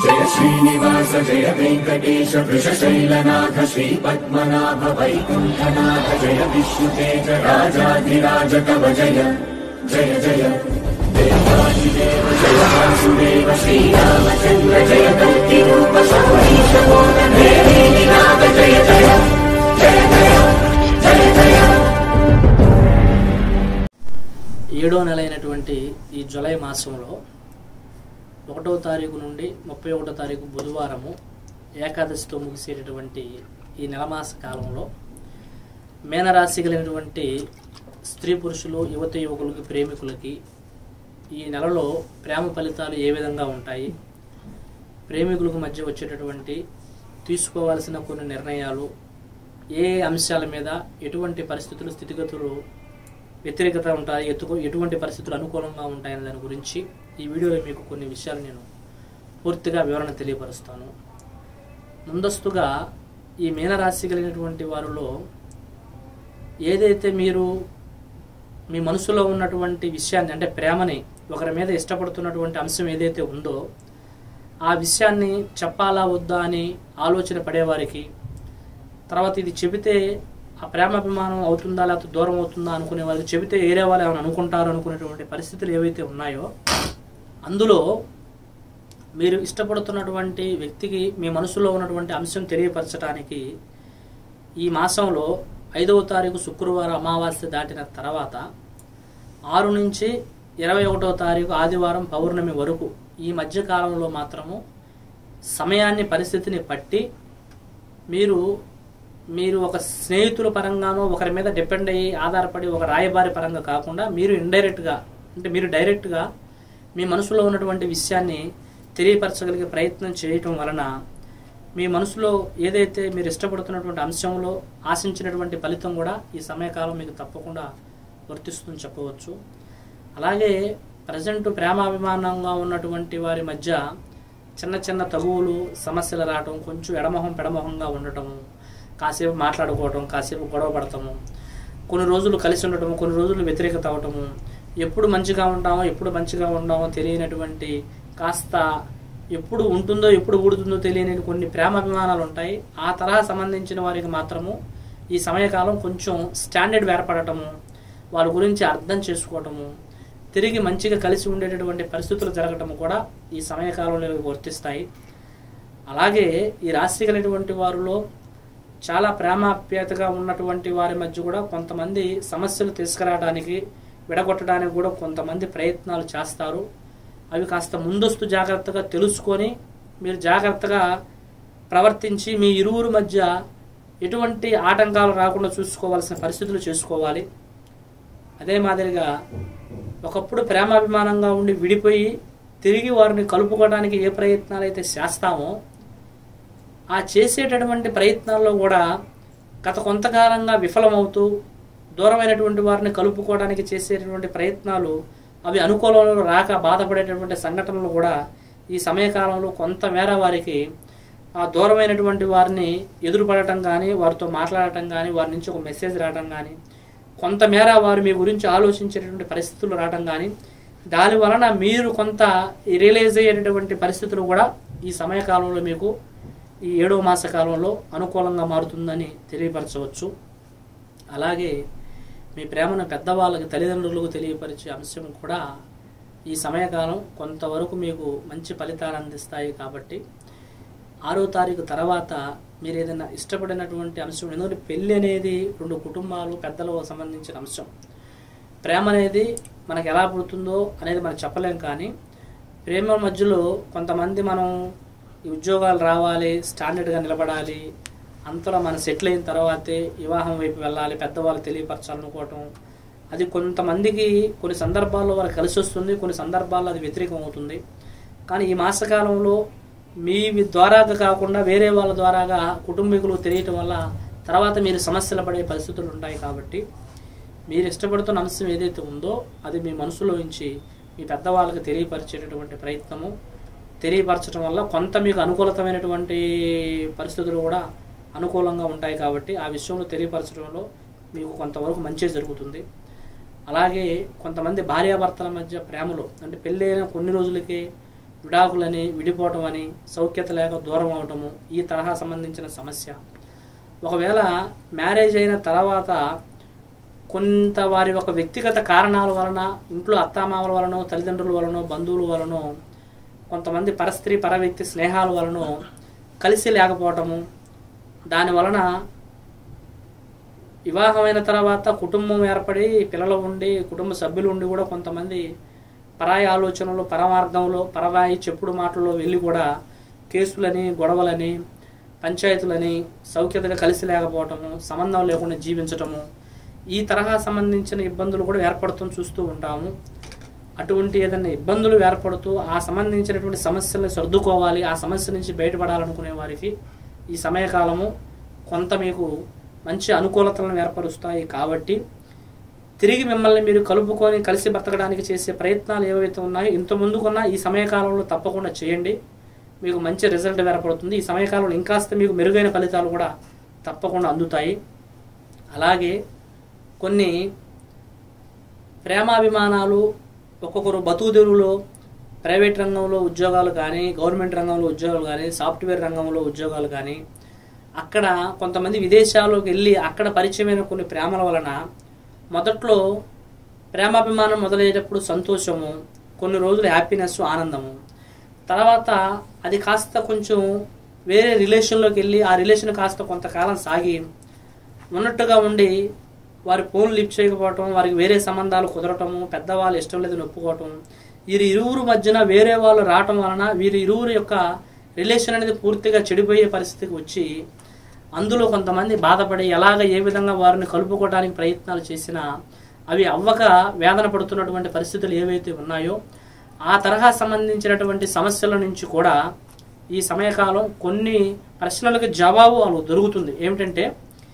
जय श्रीनिवास जय वेंकटेश वृषशैलनाथ श्रीपद्मनाभ वैकुंठनाथ जय विष्णुतेज राजाधिराज तव जय जय जय देवादिदेव जय वासुदेव श्रीरामचंद्र जय कल्किरूप शौरीश मोदन देवीनाथ जय जय जय जय जय जय। ఏడో నెల అయినటువంటి ఈ జూలై మాసంలో 1వ తారీఖు నుండి 31వ తారీఖు బుధవారము ఏకాదశితో ముగిసేటటువంటి ఈ నెలమాస కాలంలో మేనరాశి కలిగినటువంటి స్త్రీ పురుషులు యువత యువకులకి ప్రేమికులకి ఈ నెలలో ప్రేమ ఫలితాలు ఏ విధంగా ఉంటాయి, ప్రేమికులకు మధ్య వచ్చేటటువంటి తీసుకోవాల్సిన కొన్ని నిర్ణయాలు, ఏ అంశాల మీద ఎటువంటి పరిస్థితులు స్థితిగతులు వ్యతిరేకత ఉంటాయి, ఎటువంటి పరిస్థితులు అనుకూలంగా ఉంటాయనే దాని గురించి ఈ వీడియోలో మీకు కొన్ని విషయాలు నేను పూర్తిగా వివరణ తెలియపరుస్తాను. ముందస్తుగా ఈ మీనరాశి కలిగినటువంటి వారిలో ఏదైతే మీరు మీ మనసులో ఉన్నటువంటి విషయాన్ని, అంటే ప్రేమని, ఒకరి మీద ఇష్టపడుతున్నటువంటి అంశం ఏదైతే ఉందో ఆ విషయాన్ని చెప్పాలా వద్దా అని ఆలోచన పడేవారికి, తర్వాత ఇది చెబితే ఆ ప్రేమాభిమానం అవుతుందా లేకపోతే దూరం అవుతుందా అనుకునే వాళ్ళకి, చెబితే ఏరే వాళ్ళు ఏమైనా అనుకుంటారు అనుకునేటువంటి పరిస్థితులు ఏవైతే ఉన్నాయో అందులో మీరు ఇష్టపడుతున్నటువంటి వ్యక్తికి మీ మనసులో ఉన్నటువంటి అంశం తెలియపరచడానికి ఈ మాసంలో 5వ తారీఖు శుక్రవారం అమావాస్య దాటిన తర్వాత 6 నుంచి 21వ తారీఖు ఆదివారం పౌర్ణమి వరకు ఈ మధ్య కాలంలో మాత్రము సమయాన్ని, పరిస్థితిని బట్టి మీరు ఒక స్నేహితుల పరంగానో ఒకరి మీద డిపెండ్ అయ్యి ఆధారపడి ఒక రాయబారి పరంగా కాకుండా మీరు ఇండైరెక్ట్గా, అంటే మీరు డైరెక్ట్గా మీ మనసులో ఉన్నటువంటి విషయాన్ని తెలియపరచగలిగే ప్రయత్నం చేయటం వలన మీ మనసులో ఏదైతే మీరు ఇష్టపడుతున్నటువంటి అంశంలో ఆశించినటువంటి ఫలితం కూడా ఈ సమయకాలం మీకు తప్పకుండా వర్తిస్తుందని చెప్పవచ్చు. అలాగే ప్రజెంట్ ప్రేమాభిమానంగా ఉన్నటువంటి వారి మధ్య చిన్న చిన్న తగువులు, సమస్యలు రావటం, కొంచెం ఎడమొహం పెడమొహంగా ఉండటము, కాసేపు మాట్లాడుకోవటం, కాసేపు గొడవ పడటము, కొన్ని రోజులు కలిసి ఉండటము, కొన్ని రోజులు వ్యతిరేకత అవటము, ఎప్పుడు మంచిగా ఉంటామో ఎప్పుడు మంచిగా ఉండమో తెలియనటువంటి, కాస్త ఎప్పుడు ఉంటుందో ఎప్పుడు ఊడుతుందో తెలియని కొన్ని ప్రేమాభిమానాలు ఉంటాయి. ఆ తరహా సంబంధించిన వారికి మాత్రము ఈ సమయకాలం కొంచెం స్టాండర్డ్ ఏర్పడటము, వాళ్ళ గురించి అర్థం చేసుకోవటము, తిరిగి మంచిగా కలిసి ఉండేటటువంటి పరిస్థితులు జరగటము కూడా ఈ సమయకాలంలో వర్తిస్తాయి. అలాగే ఈ రాశి కలిగినటువంటి వారిలో చాలా ప్రేమాప్యాయతగా ఉన్నటువంటి వారి మధ్య కూడా కొంతమంది సమస్యలు తీసుకురావడానికి, విడగొట్టడానికి కూడా కొంతమంది ప్రయత్నాలు చేస్తారు. అవి కాస్త ముందస్తు జాగ్రత్తగా తెలుసుకొని మీరు జాగ్రత్తగా ప్రవర్తించి మీ ఇరువురు మధ్య ఎటువంటి ఆటంకాలు రాకుండా చూసుకోవాల్సిన పరిస్థితులు చేసుకోవాలి. అదే మాదిరిగా ఒకప్పుడు ప్రేమాభిమానంగా ఉండి విడిపోయి తిరిగి వారిని కలుపుకోవడానికి ఏ ప్రయత్నాలు అయితే చేస్తామో ఆ చేసేటటువంటి ప్రయత్నాల్లో కూడా గత కొంతకాలంగా విఫలమవుతూ దూరమైనటువంటి వారిని కలుపుకోవడానికి చేసేటటువంటి ప్రయత్నాలు అవి అనుకూలంలో రాక బాధపడేటటువంటి సంఘటనలు కూడా ఈ సమయకాలంలో కొంతమేర వారికి ఆ దూరమైనటువంటి వారిని ఎదురుపడటం కానీ, వారితో మాట్లాడటం కానీ, వారి నుంచి ఒక మెసేజ్ రావడం కానీ, కొంతమేర వారు మీ గురించి ఆలోచించేటటువంటి పరిస్థితులు రావడం కానీ, దాని వలన మీరు కొంత రియలైజ్ అయ్యేటటువంటి పరిస్థితులు కూడా ఈ సమయకాలంలో మీకు ఈ 7వ మాస కాలంలో అనుకూలంగా మారుతుందని తెలియపరచవచ్చు. అలాగే మీ ప్రేమను పెద్దవాళ్ళకి, తల్లిదండ్రులకు తెలియపరిచే అంశం కూడా ఈ సమయకాలం కొంతవరకు మీకు మంచి ఫలితాలు అందిస్తాయి. కాబట్టి 6వ తారీఖు తర్వాత మీరు ఏదైనా ఇష్టపడినటువంటి అంశం, ఎందుకంటే పెళ్ళి అనేది 2 కుటుంబాలు పెద్దలకు సంబంధించిన అంశం. ప్రేమ అనేది మనకు ఎలా పుడుతుందో అనేది మనం చెప్పలేం, కానీ ప్రేమ మధ్యలో కొంతమంది మనం ఈ ఉద్యోగాలు రావాలి, స్టాండర్డ్గా నిలబడాలి, అంతలో మనం సెటిల్ అయిన తర్వాతే వివాహం వైపు వెళ్ళాలి, పెద్దవాళ్ళు తెలియపరచాలనుకోవటం, అది కొంతమందికి కొన్ని సందర్భాల్లో వాళ్ళకి కలిసి వస్తుంది, కొన్ని సందర్భాల్లో అది వ్యతిరేకం అవుతుంది. కానీ ఈ మాసకాలంలో మీ ద్వారాగా కాకుండా వేరే వాళ్ళ ద్వారాగా కుటుంబీకులు తెలియటం వల్ల తర్వాత మీరు సమస్యలు పడే పరిస్థితులు ఉంటాయి. కాబట్టి మీరు ఇష్టపడుతున్న అంశం ఏదైతే ఉందో అది మీ మనసులో ఉంచి మీ పెద్దవాళ్ళకి తెలియపరిచేటటువంటి ప్రయత్నము, తెలియపరచడం వల్ల కొంత మీకు అనుకూలతమైనటువంటి పరిస్థితులు కూడా అనుకూలంగా ఉంటాయి. కాబట్టి ఆ విషయంలో తెలియపరచడంలో మీకు కొంతవరకు మంచి జరుగుతుంది. అలాగే కొంతమంది భార్యాభర్తల మధ్య ప్రేమలో, అంటే పెళ్ళైన కొన్ని రోజులకే విడాకులని, విడిపోవటం అని, సౌఖ్యత లేక దూరం అవటము, ఈ తరహా సంబంధించిన సమస్య. ఒకవేళ మ్యారేజ్ అయిన తర్వాత కొంత వారి ఒక వ్యక్తిగత కారణాల వలన, ఇంట్లో అత్తామామల వలన, తల్లిదండ్రుల వలన, బంధువుల వలన, కొంతమంది పరస్త్రీ పరవ్యక్తి స్నేహాల వలన కలిసి లేకపోవటము, దాని వలన వివాహమైన తర్వాత కుటుంబం ఏర్పడి పిల్లలు ఉండి కుటుంబ సభ్యులు ఉండి కూడా కొంతమంది పరాయి ఆలోచనలు, పరమార్థంలో, పరవాయి చెప్పుడు మాటల్లో వెళ్ళి కూడా కేసులని, గొడవలని, పంచాయతీలని, సౌఖ్యతగా కలిసి లేకపోవటము, సంబంధం లేకుండా జీవించటము, ఈ తరహా సంబంధించిన ఇబ్బందులు కూడా ఏర్పడుతూ చూస్తూ ఉంటాము. అటువంటి ఏదైనా ఇబ్బందులు ఏర్పడుతూ ఆ సంబంధించినటువంటి సమస్యలను సర్దుకోవాలి, ఆ సమస్య నుంచి బయటపడాలనుకునే వారికి ఈ సమయకాలము కొంత మీకు మంచి అనుకూలతలను ఏర్పరుస్తాయి. కాబట్టి తిరిగి మిమ్మల్ని మీరు కలుపుకొని కలిసి బ్రతకడానికి చేసే ప్రయత్నాలు ఏవైతే ఉన్నాయో ఇంత ముందుకున్నా ఈ సమయకాలంలో తప్పకుండా చేయండి. మీకు మంచి రిజల్ట్ ఏర్పడుతుంది. ఈ సమయకాలంలో ఇంకాస్త మీకు మెరుగైన ఫలితాలు కూడా తప్పకుండా అందుతాయి. అలాగే కొన్ని ప్రేమాభిమానాలు, ఒక్కొక్కరు బతుకుదెరువులో ప్రైవేట్ రంగంలో ఉద్యోగాలు కానీ, గవర్నమెంట్ రంగంలో ఉద్యోగాలు కానీ, సాఫ్ట్వేర్ రంగంలో ఉద్యోగాలు కానీ, అక్కడ కొంతమంది విదేశాల్లోకి వెళ్ళి అక్కడ పరిచయమైన కొన్ని ప్రేమల వలన మొదట్లో ప్రేమాభిమానం మొదలయ్యేటప్పుడు సంతోషము, కొన్ని రోజులు హ్యాపీనెస్, ఆనందము, తర్వాత అది కాస్త కొంచెం వేరే రిలేషన్లోకి వెళ్ళి ఆ రిలేషన్ కాస్త కొంతకాలం సాగి ఉన్నట్టుగా ఉండి వారి ఫోన్ లిఫ్ట్ చేయకపోవటం, వారికి వేరే సంబంధాలు కుదరటము, పెద్దవాళ్ళు ఇష్టం లేదని ఒప్పుకోవటం, వీరి ఇరువురు మధ్యన వేరే వాళ్ళు రావటం వలన వీరి ఇరువురు యొక్క రిలేషన్ అనేది పూర్తిగా చెడిపోయే పరిస్థితికి వచ్చి అందులో కొంతమంది బాధపడి ఏ విధంగా వారిని కలుపుకోవడానికి ప్రయత్నాలు చేసినా అవి అవ్వక వేదన పడుతున్నటువంటి పరిస్థితులు ఏవైతే ఉన్నాయో ఆ తరహా సంబంధించినటువంటి సమస్యల నుంచి కూడా ఈ సమయకాలం కొన్ని ప్రశ్నలకు జవాబు వాళ్ళు దొరుకుతుంది. ఏమిటంటే,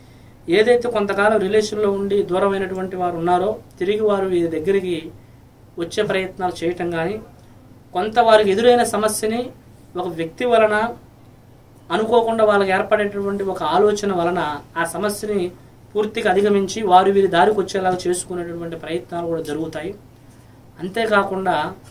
ఏదైతే కొంతకాలం రిలేషన్లో ఉండి దూరమైనటువంటి వారు ఉన్నారో తిరిగి వారు వీరి దగ్గరికి వచ్చే ప్రయత్నాలు చేయటం కానీ, కొంత వారికి ఎదురైన సమస్యని ఒక వ్యక్తి వలన అనుకోకుండా వాళ్ళకి ఏర్పడేటటువంటి ఒక ఆలోచన వలన ఆ సమస్యని పూర్తిగా అధిగమించి వారు వీరి దారికి వచ్చేలాగా చేసుకునేటటువంటి ప్రయత్నాలు కూడా జరుగుతాయి. అంతేకాకుండా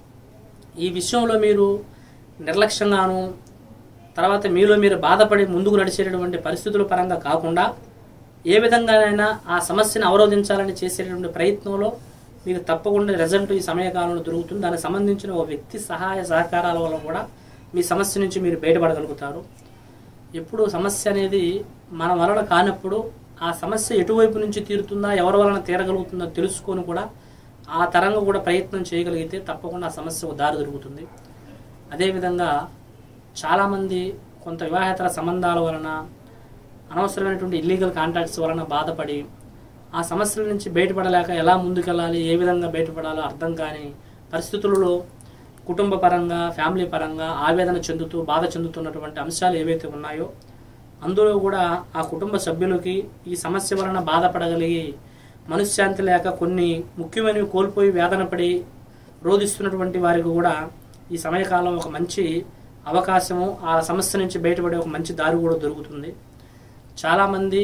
ఈ విషయంలో మీరు నిర్లక్ష్యంగాను, తర్వాత మీలో మీరు బాధపడి ముందుకు నడిచేటటువంటి పరిస్థితుల పరంగా కాకుండా ఏ విధంగానైనా ఆ సమస్యను అవరోధించాలని చేసేటటువంటి ప్రయత్నంలో మీకు తప్పకుండా రిజల్ట్ ఈ సమయకాలంలో దొరుకుతుంది. దానికి సంబంధించిన ఒక వ్యక్తి సహాయ సహకారాల వల్ల కూడా మీ సమస్య నుంచి మీరు బయటపడగలుగుతారు. ఎప్పుడు సమస్య అనేది మన వలన కానప్పుడు ఆ సమస్య ఎటువైపు నుంచి తీరుతుందా, ఎవరి వలన తీరగలుగుతుందో తెలుసుకొని కూడా ఆ తరంగా కూడా ప్రయత్నం చేయగలిగితే తప్పకుండా ఆ సమస్యకు దారి దొరుకుతుంది. అదేవిధంగా చాలామంది కొంత వివాహేతర సంబంధాల వలన, అనవసరమైనటువంటి ఇల్లీగల్ కాంటాక్ట్స్ వలన బాధపడి ఆ సమస్యల నుంచి బయటపడలేక ఎలా ముందుకెళ్ళాలి, ఏ విధంగా బయటపడాలో అర్థం కాని పరిస్థితులలో కుటుంబ పరంగా, ఫ్యామిలీ పరంగా ఆవేదన చెందుతూ బాధ చెందుతున్నటువంటి అంశాలు ఏవైతే ఉన్నాయో అందులో కూడా ఆ కుటుంబ సభ్యులకి ఈ సమస్య వలన బాధపడగలిగి మనశ్శాంతి లేక కొన్ని ముఖ్యమైనవి కోల్పోయి వేదన పడి రోధిస్తున్నటువంటి వారికి కూడా ఈ సమయకాలం ఒక మంచి అవకాశము, ఆ సమస్య నుంచి బయటపడే ఒక మంచి దారి కూడా దొరుకుతుంది. చాలామంది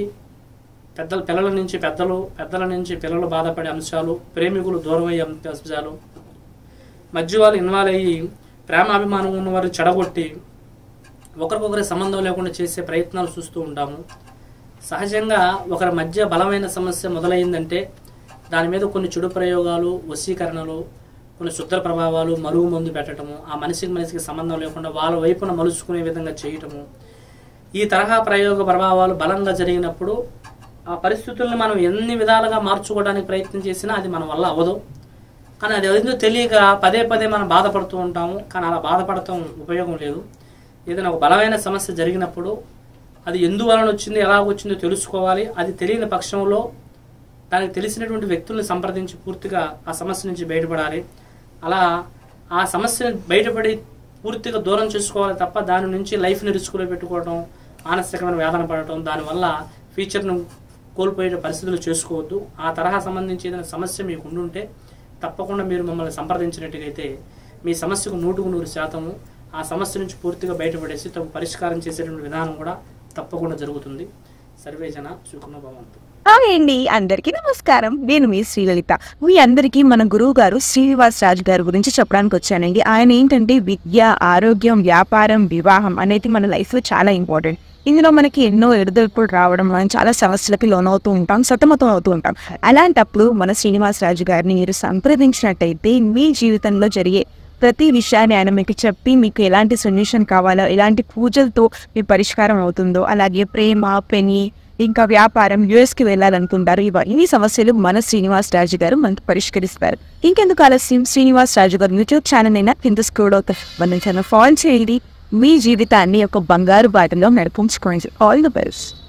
పిల్లల నుంచి పెద్దలు, పెద్దల నుంచి పిల్లలు బాధపడే అంశాలు, ప్రేమికులు దూరమయ్యే అంశాలు, మధ్య వాళ్ళు ఇన్వాల్వ్ అయ్యి ప్రేమాభిమానం ఉన్నవారు చెడగొట్టి ఒకరికొకరి సంబంధం లేకుండా చేసే ప్రయత్నాలు చూస్తూ ఉంటాము. సహజంగా ఒకరి మధ్య బలమైన సమస్య మొదలైందంటే దాని మీద కొన్ని చెడు ప్రయోగాలు, వశీకరణలు, కొన్ని శుద్ధ ప్రభావాలు, మరుగు మందు పెట్టడము, ఆ మనిషికి సంబంధం లేకుండా వాళ్ళ వైపున మలుచుకునే విధంగా చేయటము, ఈ తరహా ప్రయోగ ప్రభావాలు బలంగా జరిగినప్పుడు ఆ పరిస్థితులను మనం ఎన్ని విధాలుగా మార్చుకోవడానికి ప్రయత్నం చేసినా అది మన వల్ల అవ్వదు. కానీ అది ఏదో తెలియక పదే మనం బాధపడుతూ ఉంటాము. కానీ అలా బాధపడటం ఉపయోగం లేదు. ఏదైనా ఒక బలమైన సమస్య జరిగినప్పుడు అది ఎందువలన వచ్చింది, ఎలా వచ్చిందో తెలుసుకోవాలి. అది తెలియని పక్షంలో దానికి తెలిసినటువంటి వ్యక్తుల్ని సంప్రదించి పూర్తిగా ఆ సమస్య నుంచి బయటపడాలి. అలా ఆ సమస్యను బయటపడి పూర్తిగా దూరం చేసుకోవాలి తప్ప దాని నుంచి లైఫ్ని రిస్కులో పెట్టుకోవడం, మానసికమైన వేదన పడటం, దానివల్ల ఫ్యూచర్ను కోల్పోయే పరిస్థితులు చేసుకోవద్దు. ఆ తరహా సంబంధించి ఏదైనా సమస్య మీకు ఉండుంటే తప్పకుండా మీరు మమ్మల్ని సంప్రదించినట్టుగైతే మీ సమస్యకు 100% ఆ సమస్య నుంచి పూర్తిగా బయటపడేసి తమ పరిష్కారం చేసేటువంటి విధానం కూడా తప్పకుండా జరుగుతుంది. సర్వేజన సుఖినో భవంతు. హాయ్ అండి, అందరికీ నమస్కారం. నేను మీ శ్రీలలిత. మీ అందరికీ మన గురువు గారు శ్రీనివాస్ రాజు గారి గురించి చెప్పడానికి వచ్చానండి. ఆయన ఏంటంటే విద్య, ఆరోగ్యం, వ్యాపారం, వివాహం అనేది మన లైఫ్లో చాలా ఇంపార్టెంట్. ఇందులో మనకి ఎన్నో ఎదురుదొడుపులు రావడం, మనం చాలా సమస్యలకి లోనవుతూ ఉంటాం, సతమతం అవుతూ ఉంటాం. అలాంటప్పుడు మన శ్రీనివాస్ రాజు గారిని మీరు సంప్రదించినట్టయితే మీ జీవితంలో జరిగే ప్రతి విషయాన్ని ఆయన మీకు చెప్పి మీకు ఎలాంటి సొల్యూషన్ కావాలో, ఎలాంటి పూజలతో మీ పరిష్కారం అవుతుందో, అలాగే ప్రేమ, పెని, ఇంకా వ్యాపారం, యుఎస్కి వెళ్ళాలనుకుంటారు, ఇవన్నీ సమస్యలు మన శ్రీనివాస్ రాజు గారు మనకు పరిష్కరిస్తారు. ఇంకెందుకు ఆలస్యం, శ్రీనివాస్ రాజు గారు యూట్యూబ్ ఛానల్ అయినా కింద స్క్రోల్ అవుతారు, మన ఛానల్ ఫాలో చేయండి. మీ జీవితాన్ని ఒక బంగారు బాటలో నడిపించుకోండి. All the best.